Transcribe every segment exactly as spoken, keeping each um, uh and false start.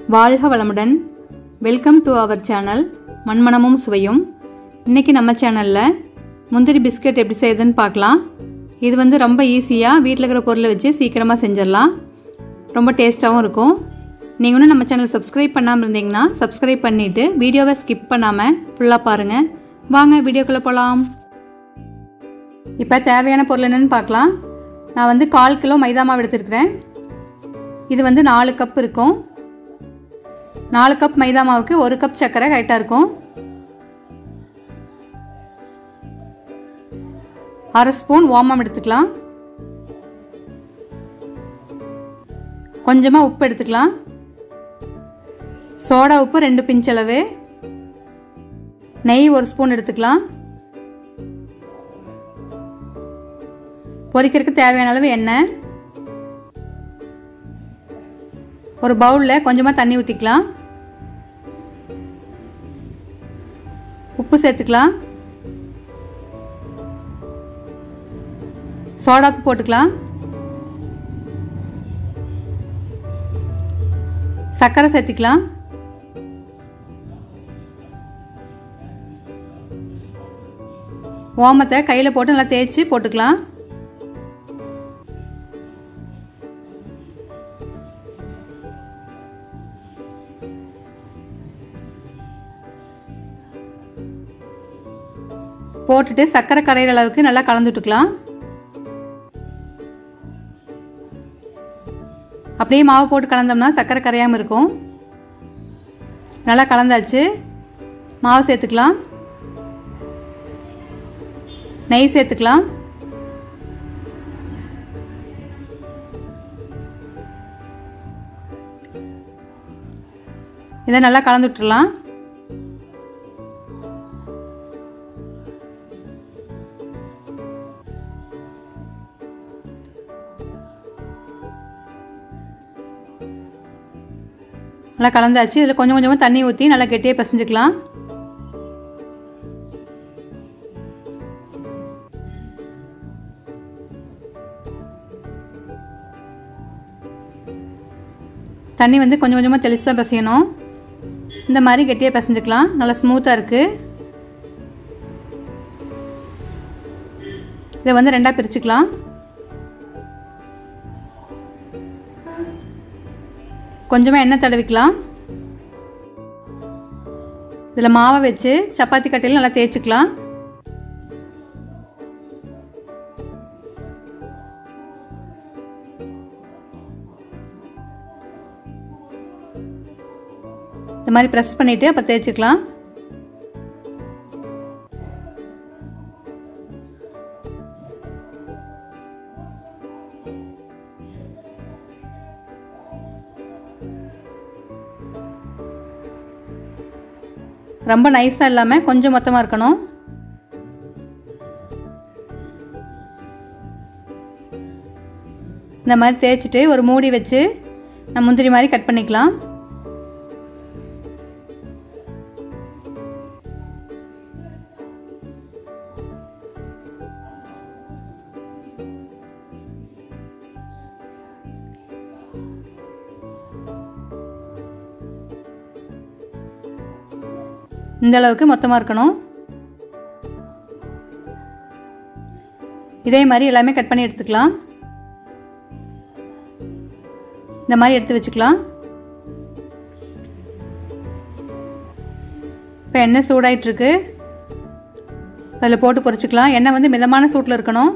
வாழ்க வளமுடன். Welcome to our channel மண்மணமும் சுவையும். இன்றைக்கி நம்ம சேனலில் முந்திரி பிஸ்கட் எப்படி செய்யுதுன்னு பார்க்கலாம். இது வந்து ரொம்ப ஈஸியாக வீட்டில் இருக்கிற பொருளை வச்சு சீக்கிரமாக செஞ்சிடலாம். ரொம்ப டேஸ்ட்டாகவும் இருக்கும். நீங்கள் இன்னும் நம்ம சேனல் சப்ஸ்கிரைப் பண்ணாமல் இருந்தீங்கன்னா சப்ஸ்கிரைப் பண்ணிவிட்டு வீடியோவை ஸ்கிப் பண்ணாமல் ஃபுல்லாக பாருங்கள். வாங்க வீடியோக்குள்ளே போகலாம். இப்போ தேவையான பொருள் என்னென்னு பார்க்கலாம். நான் வந்து கால் கிலோ மைதா மாவு எடுத்துருக்கிறேன். இது வந்து நாலு கப் இருக்கும். நாலு கப் மைதா மாவுக்கு ஒரு கப் சர்க்கரை கரெக்டாக இருக்கும். அரை ஸ்பூன் ஓமம் எடுத்துக்கலாம். கொஞ்சமாக உப்பு எடுத்துக்கலாம். சோடா உப்பு ரெண்டு பிஞ்ச் அளவு. நெய் ஒரு ஸ்பூன் எடுத்துக்கலாம். பொரிக்கிறதுக்கு தேவையான அளவு எண்ணெய். ஒரு பவுலில் கொஞ்சமாக தண்ணி ஊற்றிக்கலாம். உப்பு சேர்த்துக்கலாம். சோடா உப்பு போட்டுக்கலாம். சர்க்கரை சேர்த்துக்கலாம். ஓமத்தை கையில் போட்டு நல்லா தேய்ச்சி போட்டுக்கலாம். போட்டுட்டு சர்க்கரை கரையிற அளவுக்கு நல்லா கலந்து விட்டுக்கலாம். அப்படியே மாவு போட்டு கலந்தோம்னா சர்க்கரை கரையாமல் இருக்கும். நல்லா கலந்தாச்சு. மாவு சேர்த்துக்கலாம். நெய் சேர்த்துக்கலாம். இதை நல்லா கலந்து விட்டுறலாம். நல்லா கலந்தாச்சு. இதில் கொஞ்சம் கொஞ்சமாக தண்ணி ஊற்றி நல்லா கெட்டியாக பிசைஞ்சுக்கலாம். தண்ணி வந்து கொஞ்சம் கொஞ்சமாக தெளிச்சு தான் பிசையணும். இந்த மாதிரி கெட்டியாக பிசைஞ்சுக்கலாம். நல்லா ஸ்மூத்தாக இருக்குது. இதை வந்து ரெண்டாக பிரிச்சுக்கலாம். கொஞ்சமாக எண்ணெய் தடவிக்கலாம். இதில் மாவை வச்சு சப்பாத்தி கட்டையில் நல்லா தேய்ச்சிக்கலாம். இந்த மாதிரி ப்ரெஸ் பண்ணிவிட்டு அப்போ தேய்ச்சிக்கலாம். ரொம்ப நைஸாக இல்லாமல் கொஞ்சம் மொத்தமாக இருக்கணும். இந்த மாதிரி தேய்ச்சிட்டு ஒரு மூடி வச்சு நம்ம முந்திரி மாதிரி கட் பண்ணிக்கலாம். இந்த அளவுக்கு மொத்தமாக இருக்கணும். இதே மாதிரி எல்லாமே கட் பண்ணி எடுத்துக்கலாம். இந்த மாதிரி எடுத்து வச்சுக்கலாம். இப்போ எண்ணெய் சூடாயிட்டு இருக்கு. அதில் போட்டு பொரிச்சுக்கலாம். எண்ணெய் வந்து மிதமான சூட்டில் இருக்கணும்.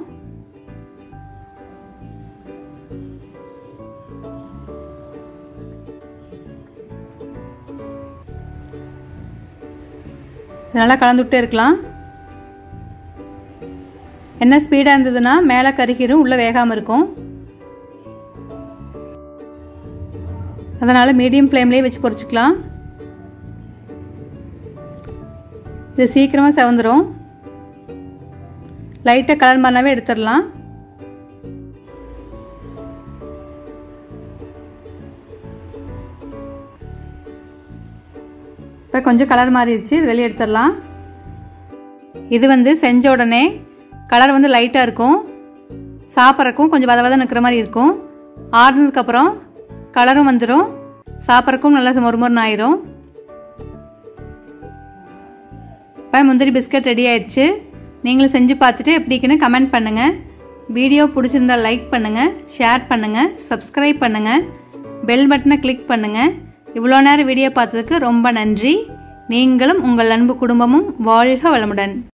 நல்லா கலந்து விட்டே இருக்கலாம். எண்ணெய் ஸ்பீடாக இருந்ததுன்னா மேலே கருகிரும், உள்ளே வேகாமல் இருக்கும். அதனால் மீடியம் ஃப்ளேம்லேயே வச்சு பொரிச்சுக்கலாம். இது சீக்கிரமாக செவந்துடும். லைட்டாக கலர் மாறினாவே எடுத்துடலாம். இப்போ கொஞ்சம் கலர் மாறிடுச்சு. இது வெளியே எடுத்துடலாம். இது வந்து செஞ்ச உடனே கலர் வந்து லைட்டாக இருக்கும். சாப்பிட்றக்கும் கொஞ்சம் வத வதன்னு இருக்கிற மாதிரி இருக்கும். ஆறுனதுக்கப்புறம் கலரும் வந்துடும். சாப்பிட்றக்கும் நல்லா மொறுமொறுன்னு ஆயிரும். இப்போ முந்திரி பிஸ்கட் ரெடி ஆயிடுச்சு. நீங்களும் செஞ்சு பார்த்துட்டு எப்படிக்குன்னு கமெண்ட் பண்ணுங்கள். வீடியோ பிடிச்சிருந்தால் லைக் பண்ணுங்கள், ஷேர் பண்ணுங்கள், சப்ஸ்கிரைப் பண்ணுங்கள், பெல் பட்டனை கிளிக் பண்ணுங்கள். இவ்வளோ நேரம் வீடியோ பார்த்ததுக்கு ரொம்ப நன்றி. நீங்களும் உங்கள் அன்பு குடும்பமும் வாழ்க வளமுடன்.